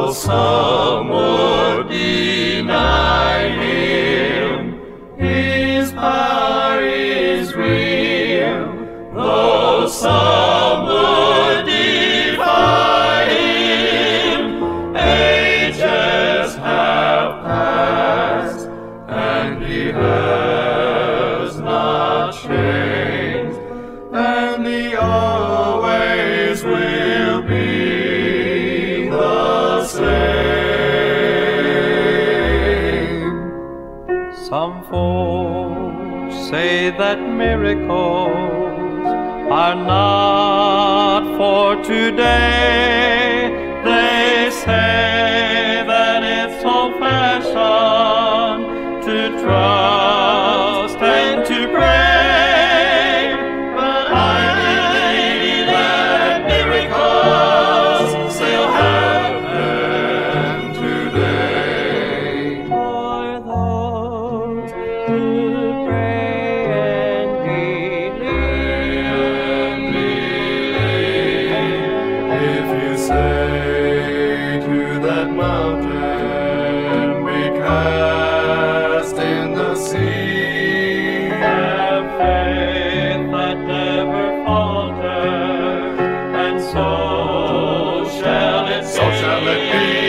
Though some would deny him, his power is real. Though some would defy him, ages have passed, and he has not changed, and he always will be the same. Some folks say that miracles are not for today. They say that it's old-fashioned to trust and to pray. But I believe that miracles still happen today for those who pray and believe. If you say to that mountain, be cast in the sea, Have faith that never falters, and so shall it be. so shall it be.